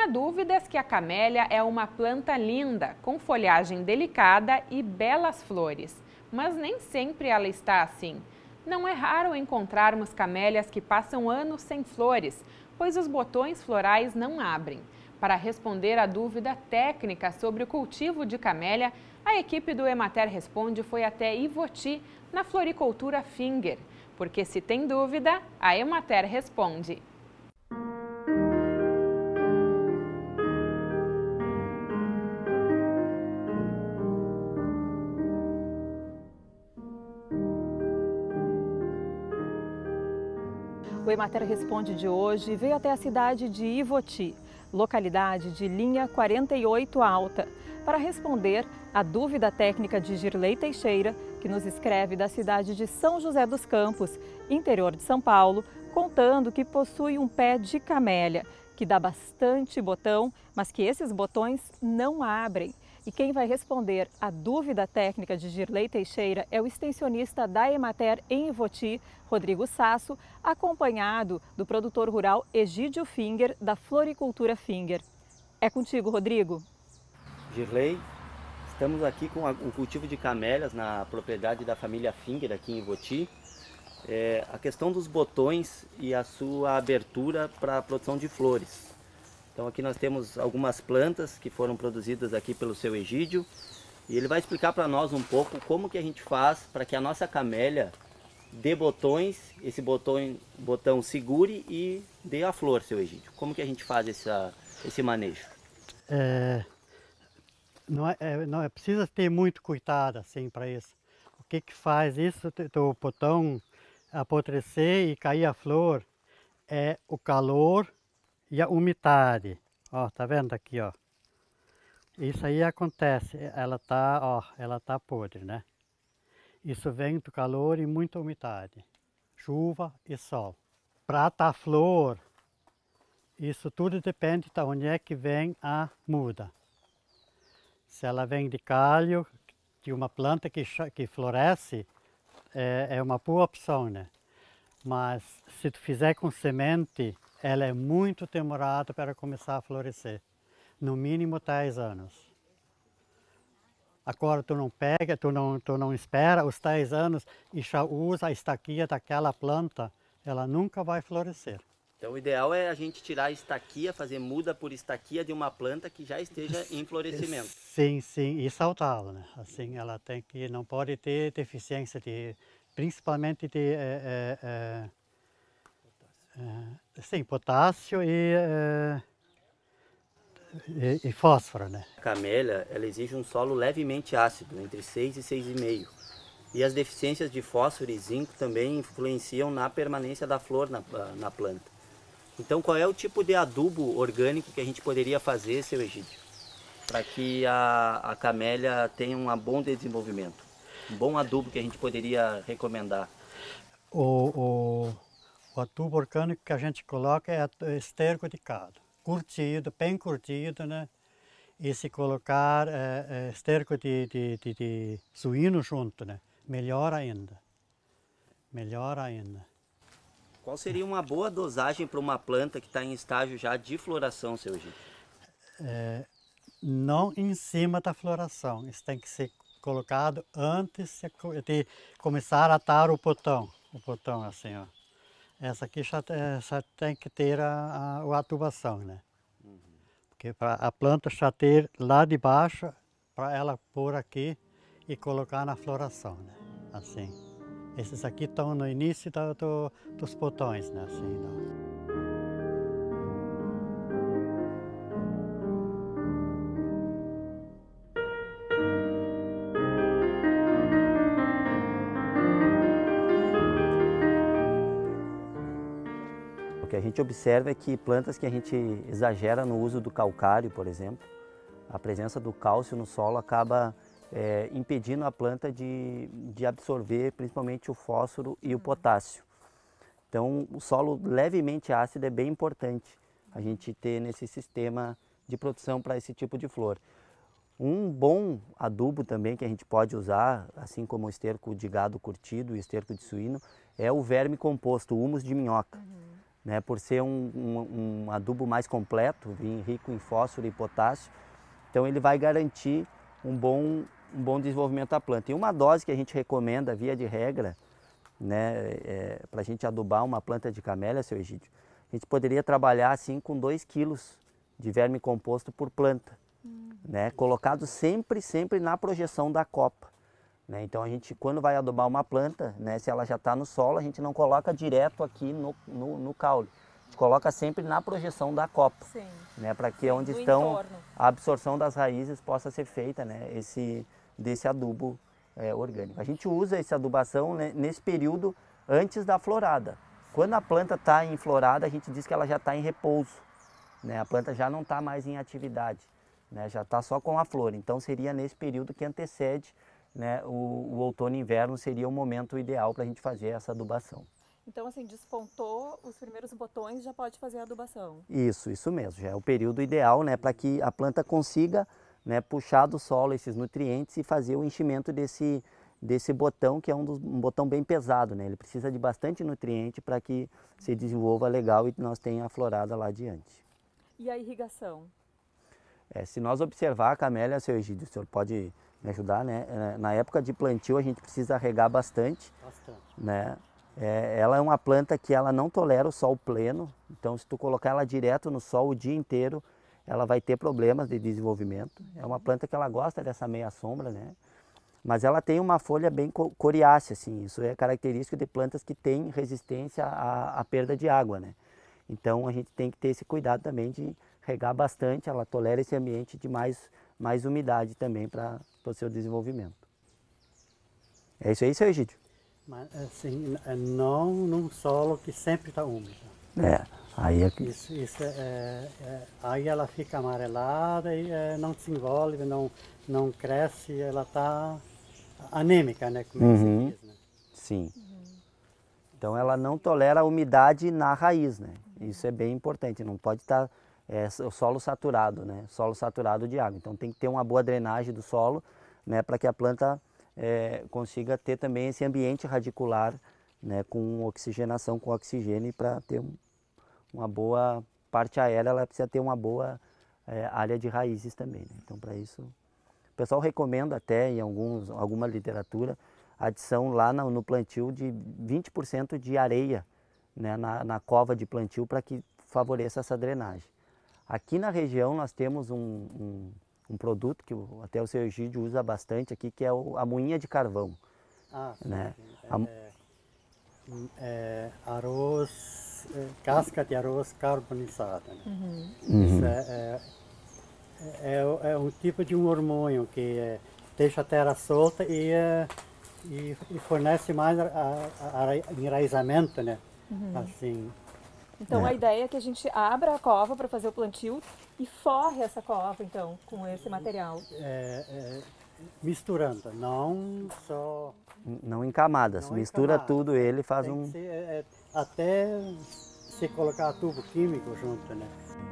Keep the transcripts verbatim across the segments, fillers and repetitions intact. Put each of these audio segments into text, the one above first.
há dúvidas que a camélia é uma planta linda, com folhagem delicada e belas flores. Mas nem sempre ela está assim. Não é raro encontrarmos camélias que passam anos sem flores, pois os botões florais não abrem. Para responder à dúvida técnica sobre o cultivo de camélia, a equipe do Emater Responde foi até Ivoti, na floricultura Finger. Porque se tem dúvida, a Emater responde. O Emater Responde de hoje veio até a cidade de Ivoti, localidade de linha quarenta e oito alta, para responder à dúvida técnica de Girlei Teixeira, que nos escreve da cidade de São José dos Campos, interior de São Paulo, contando que possui um pé de camélia, que dá bastante botão, mas que esses botões não abrem. E quem vai responder a dúvida técnica de Girlei Teixeira é o extensionista da Emater em Ivoti, Rodrigo Sasso, acompanhado do produtor rural Egídio Finger, da floricultura Finger. É contigo, Rodrigo. Girlei, estamos aqui com o cultivo de camélias na propriedade da família Finger aqui em Ivoti. É, a questão dos botões e a sua abertura para a produção de flores. Então aqui nós temos algumas plantas que foram produzidas aqui pelo seu Egídio e ele vai explicar para nós um pouco como que a gente faz para que a nossa camélia dê botões, esse botão, botão segure e dê a flor, seu Egídio. Como que a gente faz essa, esse manejo? É, não, é, não é precisa ter muito cuidado assim para isso. O que que faz isso do botão apodrecer e cair a flor é o calor e a umidade. Ó, tá vendo aqui, ó? Isso aí acontece, ela tá, ó, ela tá podre, né? Isso vem do calor e muita umidade, chuva e sol. Para tá flor, isso tudo depende de onde é que vem a muda. Se ela vem de galho, de uma planta que, que floresce, é, é uma boa opção, né? Mas se tu fizer com semente, ela é muito demorada para começar a florescer, no mínimo dez anos. Agora tu não pega, tu não, tu não espera os dez anos e já usa a estaquia daquela planta, ela nunca vai florescer. Então o ideal é a gente tirar a estaquia, fazer muda por estaquia de uma planta que já esteja em florescimento. Sim, sim, e saudável, né? Assim, ela tem que, não pode ter deficiência de, principalmente de é, é, é, sim, potássio e, é, e, e fósforo, né? A camélia, ela exige um solo levemente ácido, entre seis e seis vírgula cinco. E as deficiências de fósforo e zinco também influenciam na permanência da flor na, na planta. Então, qual é o tipo de adubo orgânico que a gente poderia fazer, seu Egídio, para que a, a camélia tenha um bom desenvolvimento? Um bom adubo que a gente poderia recomendar? O, o, o adubo orgânico que a gente coloca é esterco de gado, curtido, bem curtido, né? E se colocar é, é, esterco de, de, de, de suíno junto, né? Melhor ainda. Melhor ainda. Qual seria uma boa dosagem para uma planta que está em estágio já de floração, seu Egídio? É, não em cima da floração, isso tem que ser colocado antes de começar a atar o botão. O botão assim, ó. Essa aqui já, já tem que ter a, a, a adubação, né? Uhum. Porque para a planta já ter lá de baixo, para ela pôr aqui e colocar na floração, né? Assim. Esses aqui estão no início do, do, dos botões, né? Assim, não. O que a gente observa é que plantas que a gente exagera no uso do calcário, por exemplo, a presença do cálcio no solo acaba É, impedindo a planta de, de absorver principalmente o fósforo e o potássio. Então o solo levemente ácido é bem importante a gente ter nesse sistema de produção para esse tipo de flor. Um bom adubo também que a gente pode usar, assim como o esterco de gado curtido e esterco de suíno, é o verme composto, o humus de minhoca. Uhum. né, por ser um, um, um adubo mais completo, rico em fósforo e potássio, então ele vai garantir um bom, um bom desenvolvimento da planta. E uma dose que a gente recomenda, via de regra, né, é, para a gente adubar uma planta de camélia, seu Egídio, a gente poderia trabalhar assim com dois quilos de verme composto por planta, hum. né, colocado sempre, sempre na projeção da copa. Né? Então a gente, quando vai adubar uma planta, né, se ela já está no solo, a gente não coloca direto aqui no, no, no caule. A gente coloca sempre na projeção da copa, né, para que Sim, onde estão entorno. A absorção das raízes possa ser feita, né, esse, desse adubo é, orgânico. A gente usa essa adubação, né, nesse período antes da florada. Quando a planta está em florada, a gente diz que ela já está em repouso, né, a planta já não está mais em atividade, né, já está só com a flor. Então seria nesse período que antecede, né, o, o outono e inverno seria o momento ideal para a gente fazer essa adubação. Então, assim, despontou os primeiros botões, já pode fazer a adubação. Isso, isso mesmo. Já é o período ideal, né, para que a planta consiga, né, puxar do solo esses nutrientes e fazer o enchimento desse, desse botão, que é um, dos, um botão bem pesado, né? Ele precisa de bastante nutriente para que se desenvolva legal e nós tenha a florada lá adiante. E a irrigação? É, se nós observar a camélia, seu Egídio, o senhor pode me ajudar, né? Na época de plantio a gente precisa regar bastante. Bastante. Né? É, ela é uma planta que ela não tolera o sol pleno, então se tu colocar ela direto no sol o dia inteiro, ela vai ter problemas de desenvolvimento. É uma planta que ela gosta dessa meia sombra, né? Mas ela tem uma folha bem coriácea, assim. Isso é característico de plantas que têm resistência à, à perda de água, né? Então a gente tem que ter esse cuidado também de regar bastante, ela tolera esse ambiente de mais, mais umidade também para o seu desenvolvimento. É isso aí, seu Egídio? Mas assim, não num solo que sempre está úmido. É, aí é que... Isso, isso é, é, aí ela fica amarelada e é, não se envolve, não, não cresce, ela está anêmica, né? Como é uhum. que se diz, né? Sim. Uhum. Então ela não tolera a umidade na raiz, né? Uhum. Isso é bem importante, não pode estar é, o solo saturado, né? Solo saturado de água. Então tem que ter uma boa drenagem do solo, né? Para que a planta é, consiga ter também esse ambiente radicular, né? Com oxigenação, com oxigênio, para ter um, uma boa parte aérea, ela precisa ter uma boa é, área de raízes também, né? Então para isso, o pessoal recomenda até em alguns, alguma literatura, a adição lá no, no plantio de vinte por cento de areia, né? na, na cova de plantio, para que favoreça essa drenagem. Aqui na região nós temos um, um, um produto que até o seu Egídio usa bastante aqui, que é o, a moinha de carvão. Ah, sim, né? sim. É, é, arroz, é, casca de arroz carbonizada. Né? Uhum. Isso é, é, é, é um tipo de um hormônio que é, deixa a terra solta e, é, e, e fornece mais a, a, a enraizamento, né? Uhum. Assim. Então é. a ideia é que a gente abra a cova para fazer o plantio e forre essa cova, então, com esse material. É, é, misturando, não só... Não em camadas, não mistura em camadas. Tudo ele faz Tem um... que ser, é, até se colocar tubo químico junto, né?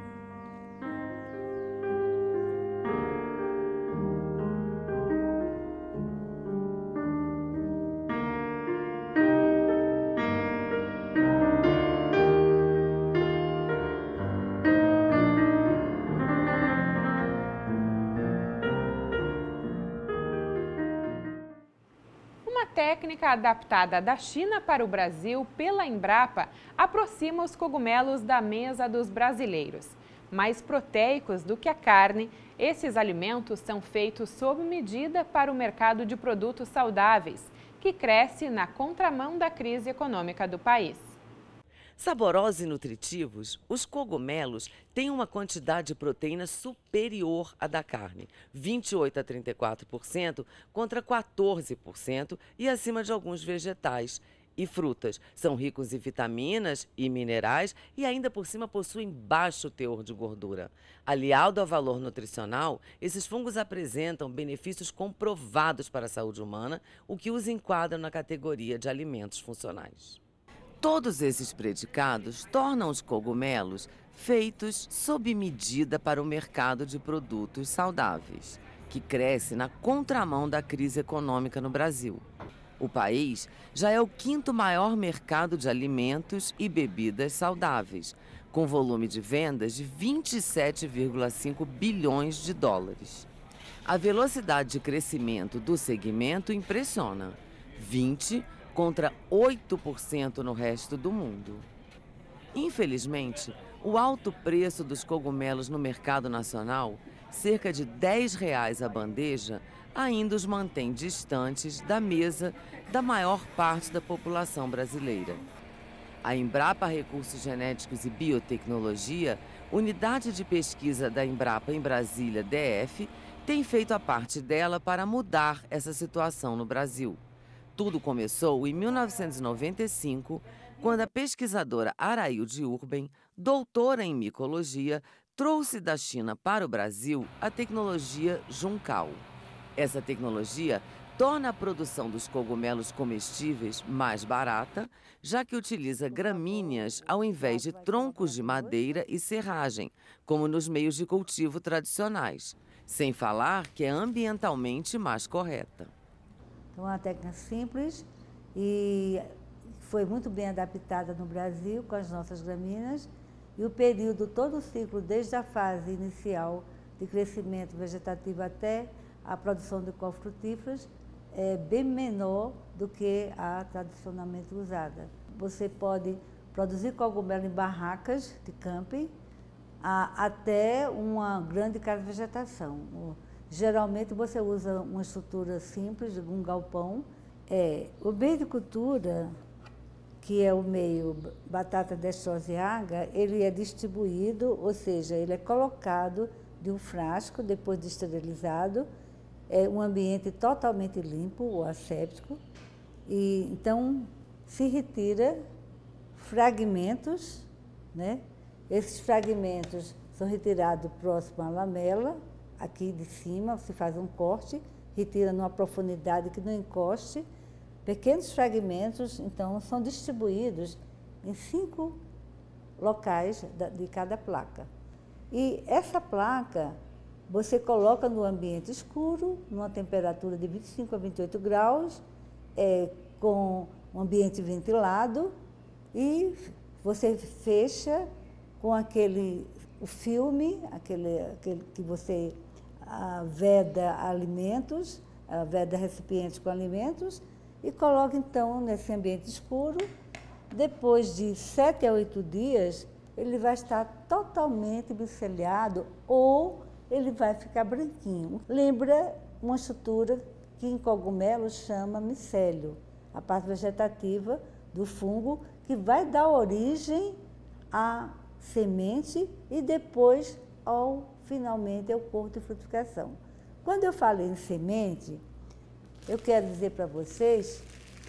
Técnica adaptada da China para o Brasil pela Embrapa aproxima os cogumelos da mesa dos brasileiros. Mais proteicos do que a carne, esses alimentos são feitos sob medida para o mercado de produtos saudáveis, que cresce na contramão da crise econômica do país. Saborosos e nutritivos, os cogumelos têm uma quantidade de proteína superior à da carne, vinte e oito a trinta e quatro por cento contra quatorze por cento e acima de alguns vegetais. E frutas são ricos em vitaminas e minerais e ainda por cima possuem baixo teor de gordura. Aliado ao valor nutricional, esses fungos apresentam benefícios comprovados para a saúde humana, o que os enquadra na categoria de alimentos funcionais. Todos esses predicados tornam os cogumelos feitos sob medida para o mercado de produtos saudáveis, que cresce na contramão da crise econômica no Brasil. O país já é o quinto maior mercado de alimentos e bebidas saudáveis, com volume de vendas de vinte e sete vírgula cinco bilhões de dólares. A velocidade de crescimento do segmento impressiona, vinte contra oito por cento no resto do mundo. Infelizmente, o alto preço dos cogumelos no mercado nacional, cerca de dez reais a bandeja, ainda os mantém distantes da mesa da maior parte da população brasileira. A Embrapa Recursos Genéticos e Biotecnologia, unidade de pesquisa da Embrapa em Brasília, D F, tem feito a parte dela para mudar essa situação no Brasil. Tudo começou em mil novecentos e noventa e cinco, quando a pesquisadora Arailde Urben, doutora em micologia, trouxe da China para o Brasil a tecnologia Juncal. Essa tecnologia torna a produção dos cogumelos comestíveis mais barata, já que utiliza gramíneas ao invés de troncos de madeira e serragem, como nos meios de cultivo tradicionais, sem falar que é ambientalmente mais correta. Então, é uma técnica simples e foi muito bem adaptada no Brasil com as nossas gramíneas, e o período, todo o ciclo, desde a fase inicial de crescimento vegetativo até a produção de cofrutíferas, é bem menor do que a tradicionalmente usada. Você pode produzir cogumelo em barracas de camping a, até uma grande casa de vegetação. Geralmente você usa uma estrutura simples, um galpão. É, o meio de cultura, que é o meio batata destrosiaga, ele é distribuído, ou seja, ele é colocado de um frasco, depois de esterilizado, é um ambiente totalmente limpo ou asséptico, e então se retira fragmentos, né? Esses fragmentos são retirados próximo à lamela, aqui de cima, se faz um corte, retira numa profundidade que não encoste. Pequenos fragmentos, então, são distribuídos em cinco locais de cada placa. E essa placa você coloca no ambiente escuro, numa temperatura de vinte e cinco a vinte e oito graus, é, com um ambiente ventilado, e você fecha com aquele o filme, aquele, aquele que você ah, veda alimentos, ah, veda recipientes com alimentos, e coloca então nesse ambiente escuro. Depois de sete a oito dias, ele vai estar totalmente micelhado ou ele vai ficar branquinho. Lembra uma estrutura que em cogumelo chama micélio, a parte vegetativa do fungo que vai dar origem à semente e depois, ao, finalmente, ao corpo de frutificação. Quando eu falo em semente, eu quero dizer para vocês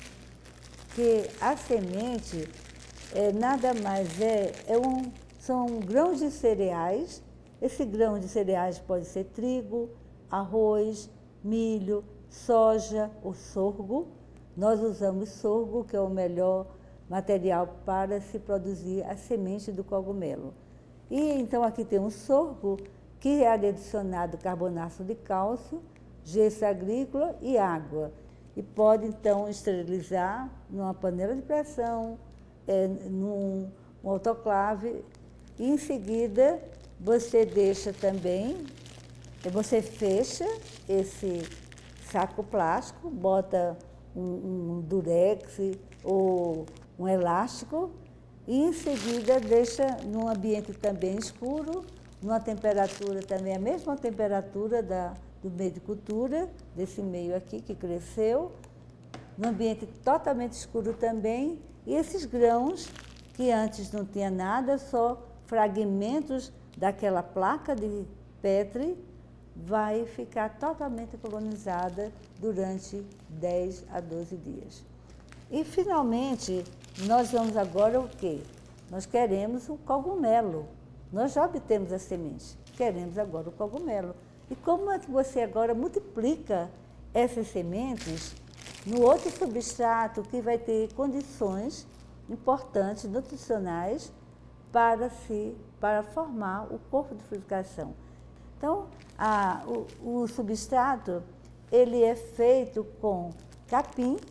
que a semente é, nada mais é, é um, são grãos de cereais. Esse grão de cereais pode ser trigo, arroz, milho, soja ou sorgo. Nós usamos sorgo, que é o melhor material para se produzir a semente do cogumelo. E então aqui tem um sorgo que é adicionado carbonato de cálcio, gesso agrícola e água. E pode, então, esterilizar numa panela de pressão, é, num um autoclave. E, em seguida, você deixa também, você fecha esse saco plástico, bota um, um durex ou um elástico e, em seguida, deixa num ambiente também escuro, numa temperatura também, a mesma temperatura da do meio de cultura, desse meio aqui que cresceu, num ambiente totalmente escuro também, e esses grãos, que antes não tinha nada, só fragmentos daquela placa de Petri, vai ficar totalmente colonizada durante dez a doze dias. E, finalmente, nós vamos agora o quê? Nós queremos o cogumelo. Nós já obtemos a semente, queremos agora o cogumelo. E como é que você agora multiplica essas sementes no outro substrato que vai ter condições importantes, nutricionais, para, se, para formar o corpo de frutificação? Então, a, o, o substrato ele é feito com capim,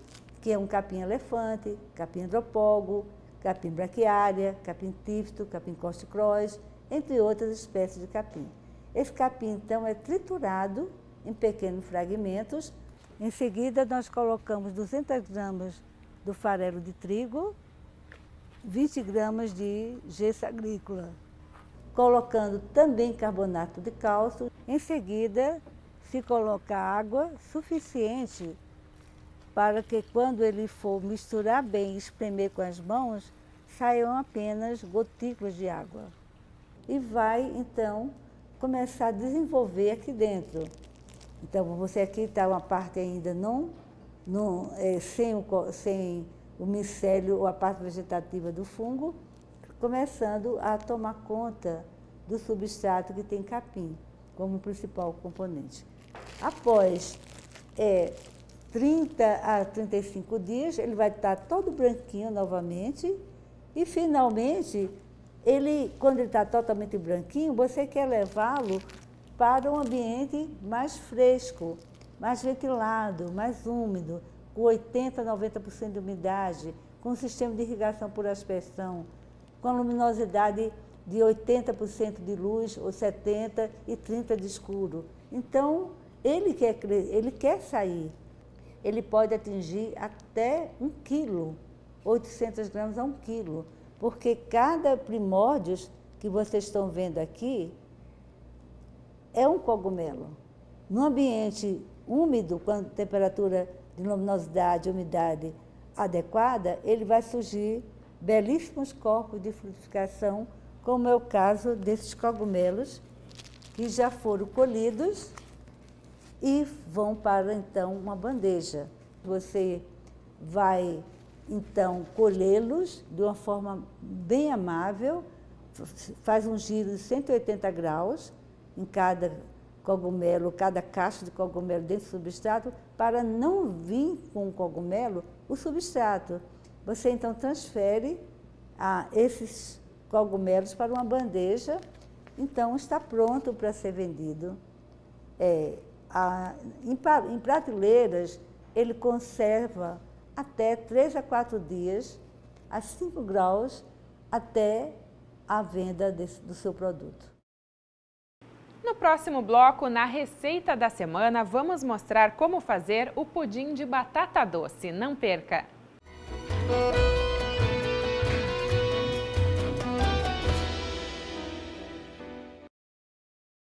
que é um capim-elefante, capim-andropógo, capim braquiária, capim tífito, capim coste-cross, entre outras espécies de capim. Esse capim, então, é triturado em pequenos fragmentos. Em seguida, nós colocamos duzentas gramas do farelo de trigo, vinte gramas de gesso agrícola, colocando também carbonato de cálcio. Em seguida, se coloca água suficiente para que, quando ele for misturar bem e espremer com as mãos, saiam apenas gotículas de água. E vai, então, começar a desenvolver aqui dentro. Então, você aqui está uma parte ainda não, não é, sem, o, sem o micélio ou a parte vegetativa do fungo, começando a tomar conta do substrato que tem capim como principal componente. Após é, trinta a trinta e cinco dias, ele vai estar todo branquinho novamente e, finalmente, ele, quando ele está totalmente branquinho, você quer levá-lo para um ambiente mais fresco, mais ventilado, mais úmido, com oitenta a noventa por cento de umidade, com um sistema de irrigação por aspersão, com a luminosidade de oitenta por cento de luz ou setenta por cento e trinta por cento de escuro. Então, ele quer, ele quer sair. Ele pode atingir até um quilo, oitocentas gramas a um quilo, porque cada primórdio que vocês estão vendo aqui é um cogumelo. No ambiente úmido, quando a temperatura de luminosidade e umidade adequada, ele vai surgir belíssimos corpos de frutificação, como é o caso desses cogumelos, que já foram colhidos e vão para, então, uma bandeja. Você vai, então, colhê-los de uma forma bem amável, faz um giro de cento e oitenta graus em cada cogumelo, cada caixa de cogumelo dentro do substrato, para não vir com o cogumelo o substrato. Você, então, transfere a esses cogumelos para uma bandeja, então está pronto para ser vendido. É, a, em, em prateleiras, ele conserva até três a quatro dias, a cinco graus, até a venda desse, do seu produto. No próximo bloco, na receita da semana, vamos mostrar como fazer o pudim de batata doce. Não perca!